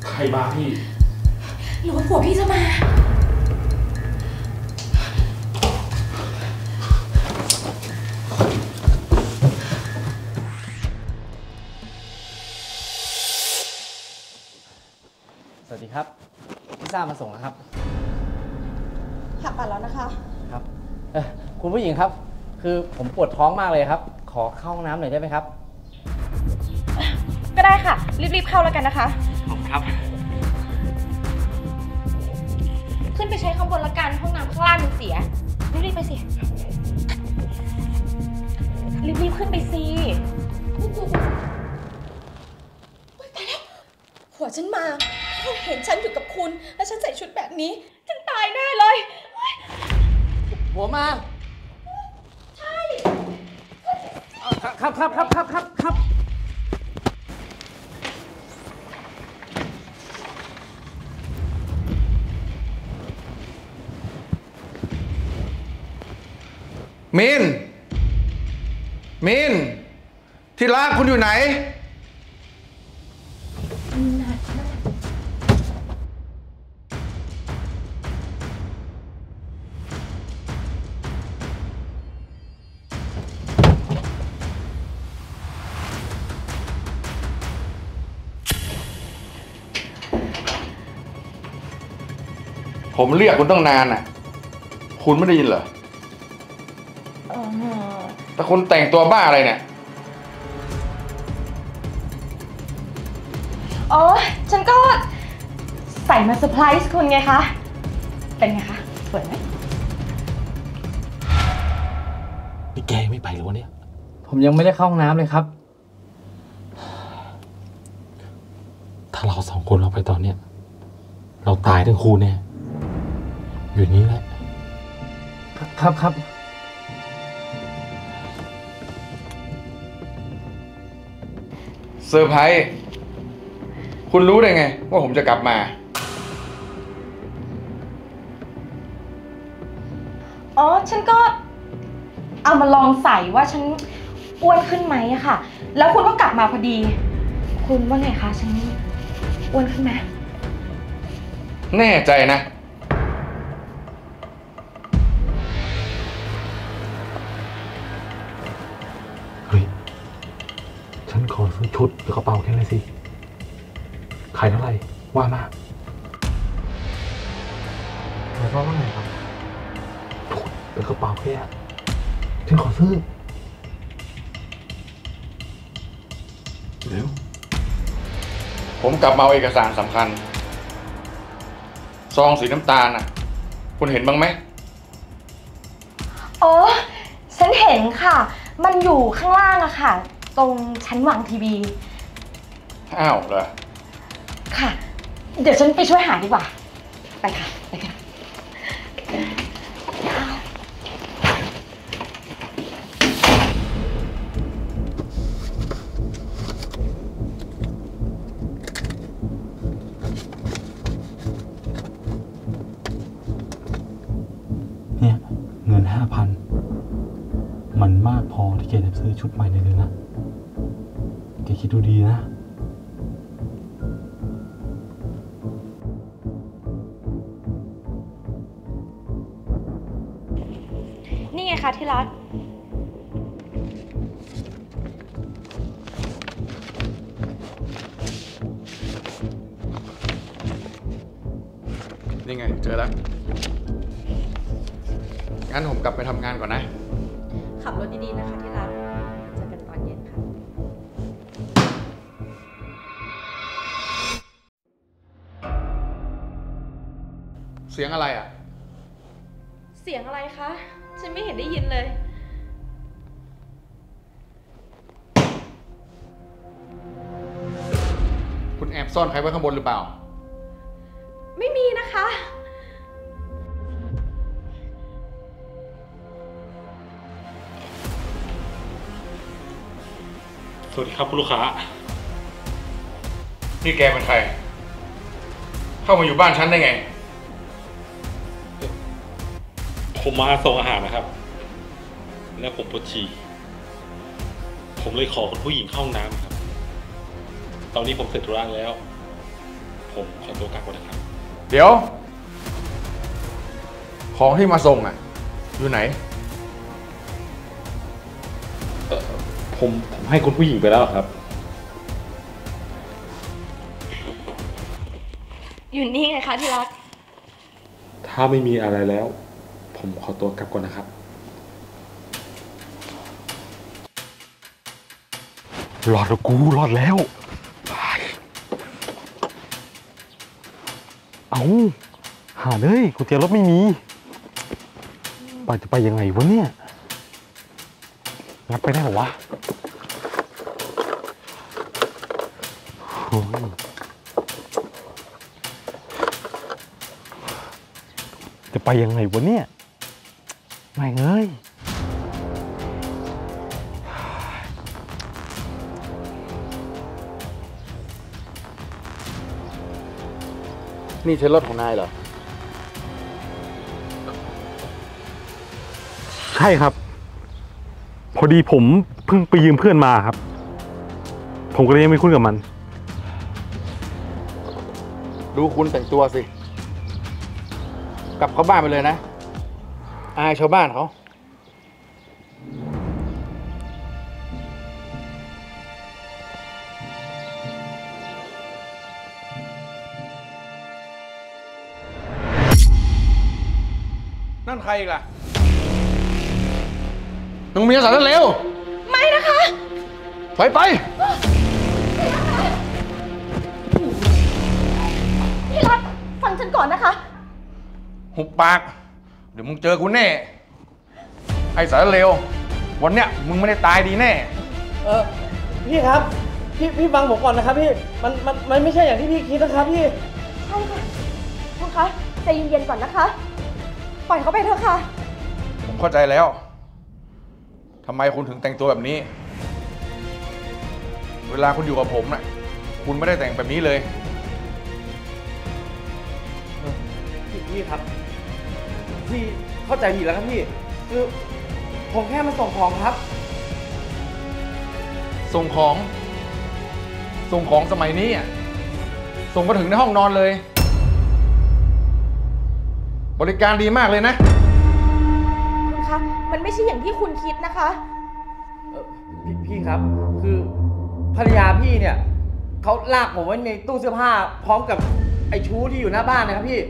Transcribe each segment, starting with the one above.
ใครมาพี่หรือว่าผัวพี่จะมาสวัสดีครับพิซซ่ามาส่งแล้วครับหักปัดแล้วนะคะครับคุณผู้หญิงครับคือผมปวดท้องมากเลยครับขอเข้าห้องน้ำหน่อยได้ไหมครับก็ได้ค่ะรีบๆเข้าแล้วกันนะคะขอบคุณครับขึ้นไปใช้ข้างบนละกันห้องน้ำข้างล่างมันเสียรีบๆไปสิรีบๆขึ้นไปสิตายแล้วผัวฉันมาเขาเห็นฉันอยู่กับคุณแล้วฉันใส่ชุดแบบนี้ฉันตายแน่เลยผัวมาใช่ครับมินที่รักคุณอยู่ไหนผมเรียกคุณตั้งนานน่ะคุณไม่ได้ยินเหรอแต่คุณแต่งตัวบ้าอะไรเนี่ยอ๋อฉันก็ใส่มาเซอร์ไพรส์คุณไงคะเป็นไงคะสวยไหมนี่แกไม่ไปหรอวะเนี่ยผมยังไม่ได้เข้าห้องน้ำเลยครับถ้าเราสองคนเราไปตอนเนี้ยเราตายทั้งคู่แน่อยู่นี้แหละครับเซอร์ไพรส์คุณรู้ได้ไงว่าผมจะกลับมาอ๋อฉันก็เอามาลองใส่ว่าฉันอ้วนขึ้นไหมอะค่ะแล้วคุณก็กลับมาพอดีคุณว่าไงคะฉันอ้วนขึ้นไหมแน่ใจนะเฮ้ยฉันขอซื้อชุดหรือกระเป๋าแค่ไหนสิขายเท่าไหร่ว่ามาหมายความว่าไงครับชุดหรือกระเป๋าแค่ฉันขอซื้อเร็วผมกลับมาเอาเอกสารสำคัญซองสีน้ำตาลน่ะคุณเห็นบ้างไหมอ๋อฉันเห็นค่ะมันอยู่ข้างล่างอะค่ะตรงชั้นวางทีวีอ้าวเหรอค่ะเดี๋ยวฉันไปช่วยหาดีกว่าไปค่ะไปกันเนี่ยเงิน 5,000 มันมากพอที่แกจะซื้อชุดใหม่ได้เลยนะแกคิดดูดีนะนี่ไงคะที่รักนี่ไงเจอแล้วงั้นผมกลับไปทำงานก่อนนะขับรถดีๆนะคะที่รักเจอกันตอนเย็นค่ะเสียงอะไรอ่ะเสียงอะไรคะฉันไม่เห็นได้ยินเลยคุณแอบซ่อนใครไว้ข้างบนหรือเปล่าไม่มีนะคะสวัสดีครับคุณลูกค้านี่แกเป็นใครเข้ามาอยู่บ้านฉันได้ไงผมมาส่งอาหารนะครับแล้วผมปวดฉี่ผมเลยขอคุณผู้หญิงเข้าห้องน้ำครับตอนนี้ผมเสร็จธุระแล้วผผมขอตัวกลับก่อนนะครับเดี๋ยว ของที่มาส่งอ่ะ อยู่ไหนผมให้คุณผู้หญิงไปแล้วครับอยู่นี่ไงคะที่รักถ้าไม่มีอะไรแล้ว ผมขอตัวกลับก่อนนะครับหลอดแล้วกูหลอดแล้ว เอาหาเลยกุญแจรถไม่มีจะไปยังไงวะเนี่ยงัดไปได้หรอวะโอ้ยจะไปยังไงวะเนี่ยไม่เอ้ยนี่ใช่รถของนายเหรอใช่ครับ พอดีผมเพิ่งไปยืมเพื่อนมาครับ ผมก็เลยยังไม่คุ้นกับมันดูคุณแต่งตัวสิ กลับเข้าบ้านไปเลยนะ อายชาวบ้านเขา นั่นใครอีกล่ะมึงมีสารเร็วไม่นะคะถอยไปที่รักฟังฉันก่อนนะคะหุบปาก เดี๋ยวมึงเจอกูแน่ ไอ้สารเลว วันเนี้ยมึงไม่ได้ตายดีแน่พี่ครับ พี่ฟังผมก่อนนะครับพี่ มันไม่ใช่อย่างที่พี่คิดนะครับพี่ใช่ค่ะคุณคะใจเย็นๆก่อนนะคะ ปล่อยเขาไปเถอะค่ะผมเข้าใจแล้ว ทำไมคุณถึงแต่งตัวแบบนี้ เวลาคุณอยู่กับผมน่ะ คุณไม่ได้แต่งแบบนี้เลยพี่ครับ พี่เข้าใจผิดแล้วครับพี่ คือผมแค่มาส่งของครับส่งของ ส่งของสมัยนี้อ่ะ ส่งมาถึงในห้องนอนเลย บริการดีมากเลยนะคุณคะ มันไม่ใช่อย่างที่คุณคิดนะคะพี่ครับ คือภรรยาพี่เนี่ยเขาลากผมไว้ในตู้เสื้อผ้า พร้อมกับไอ้ชู้ที่อยู่หน้าบ้านนะครับพี่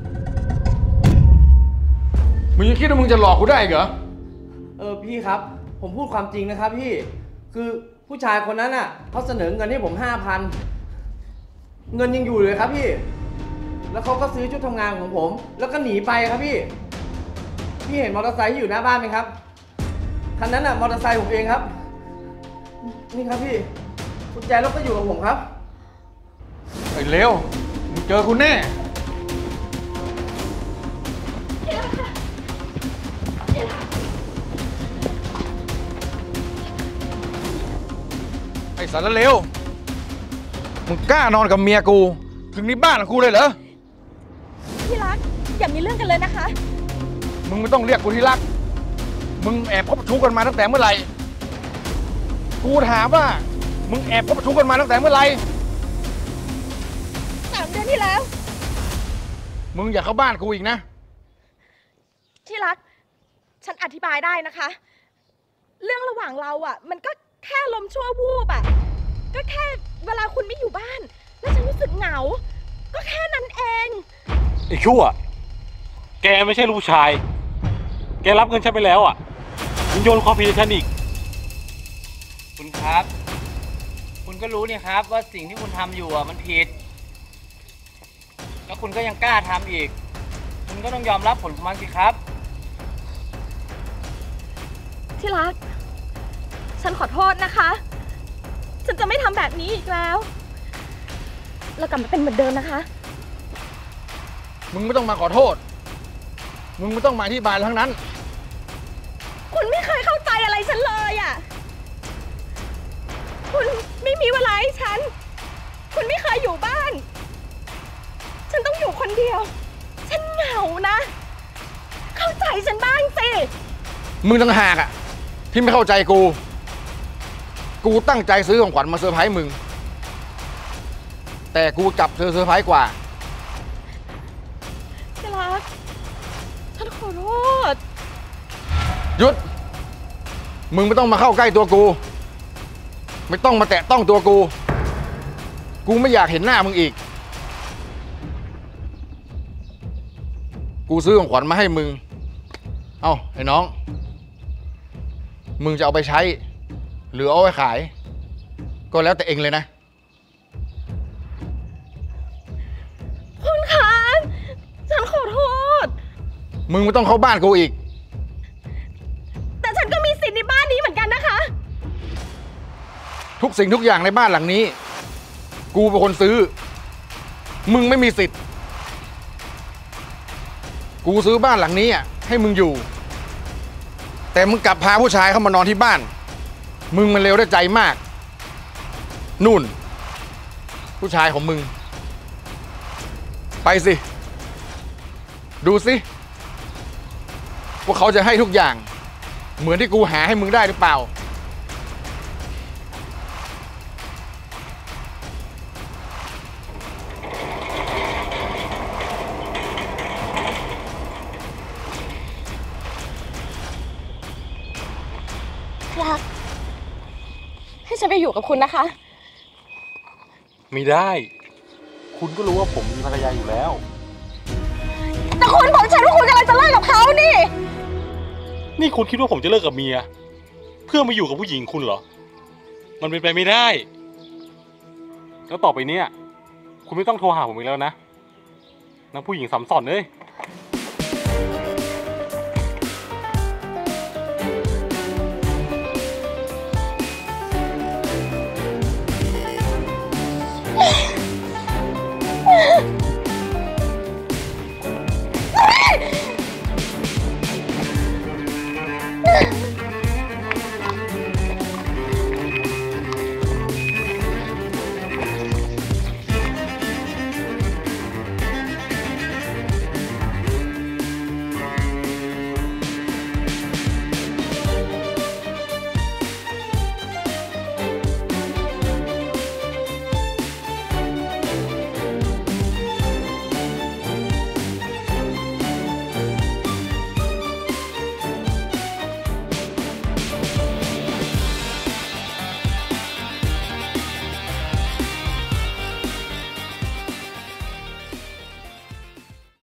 มึงยังคิดว่ามึงจะหลอกกูได้อีกเหรอพี่ครับ ผมพูดความจริงนะครับพี่ คือผู้ชายคนนั้นน่ะเขาเสนอเงินให้ผม 5,000 เงินยังอยู่เลยครับพี่ แล้วเขาก็ซื้อชุดทำงานของผม แล้วก็หนีไปครับพี่ พี่เห็นมอเตอร์ไซค์ที่อยู่หน้าบ้านไหมครับ คันนั้นน่ะมอเตอร์ไซค์ผมเองครับ นี่ครับพี่กุญแจรถก็อยู่กับผมครับไอ้เลว มึงเจอกูแน่ ไอ้สารเลว มึงกล้านอนกับเมียกู ถึงในบ้านของกูเลยเหรอที่รัก อย่ามีเรื่องกันเลยนะคะมึงไม่ต้องเรียกกูที่รัก มึงแอบคบชู้กันมาตั้งแต่เมื่อไหร่ กูถามว่า มึงแอบคบชู้กันมาตั้งแต่เมื่อไหร่ 3 เดือนที่แล้วมึงอย่าเข้าบ้านกูอีกนะที่รัก ฉันอธิบายได้นะคะ เรื่องระหว่างเราอ่ะ มันก็แค่ลมชั่ววูบอ่ะ ก็แค่เวลาคุณไม่อยู่บ้าน แล้วฉันรู้สึกเหงา ก็แค่นั้นเองไอ้ชั่ว แกไม่ใช่ลูกชาย แกรับเงินฉันไปแล้วอ่ะยังโยนความผิดให้ฉันอีกคุณครับ คุณก็รู้นี่ครับว่าสิ่งที่คุณทำอยู่อ่ะมันผิด แล้วคุณก็ยังกล้าทำอีก คุณก็ต้องยอมรับผลของมันสิครับที่รัก ฉันขอโทษนะคะ ฉันจะไม่ทำแบบนี้อีกแล้ว เรากลับมาเป็นเหมือนเดิมนะคะมึงไม่ต้องมาขอโทษ มึงไม่ต้องมาอธิบายทั้งนั้นคุณไม่เคยเข้าใจอะไรฉันเลยอ่ะ คุณไม่มีเวลาให้ฉัน คุณไม่เคยอยู่บ้าน ฉันต้องอยู่คนเดียว ฉันเหงานะ เข้าใจฉันบ้างสิมึงต่างหากอะที่ไม่เข้าใจกู กูตั้งใจซื้อของขวัญมาเซอร์ไพรส์มึงแต่กูกลับเซอร์ไพรส์กว่าที่รัก ฉันขอโทษหยุด มึงไม่ต้องมาเข้าใกล้ตัวกู ไม่ต้องมาแตะต้องตัวกู กูไม่อยากเห็นหน้ามึงอีก กูซื้อของขวัญมาให้มึง เอ้าไอ้น้อง มึงจะเอาไปใช้ หรือเอาไปขาย ก็แล้วแต่เองเลยนะคุณคะ ฉันขอโทษมึงไม่ต้องเข้าบ้านกูอีกแต่ฉันก็มีสิทธิ์ในบ้านนี้เหมือนกันนะคะทุกสิ่งทุกอย่างในบ้านหลังนี้ กูเป็นคนซื้อ มึงไม่มีสิทธิ์ กูซื้อบ้านหลังนี้ให้มึงอยู่ แต่มึงกลับพาผู้ชายเข้ามานอนที่บ้าน มึงมันเลวได้ใจมาก นู่น ผู้ชายของมึง ไปสิ ดูสิว่าเขาจะให้ทุกอย่าง เหมือนที่กูหาให้มึงได้หรือเปล่ารัก ให้ฉันไปอยู่กับคุณนะคะไม่ได้ คุณก็รู้ว่าผมมีภรรยาอยู่แล้วแต่คุณบอกฉันว่าคุณกำลังจะเลิกกับเขานี่นี่คุณคิดว่าผมจะเลิกกับเมีย เพื่อมาอยู่กับผู้หญิงคุณเหรอ มันเป็นไปไม่ได้ แล้วต่อไปเนี้ยคุณไม่ต้องโทรหาผมอีกแล้วนะนางผู้หญิงสำสอนเลย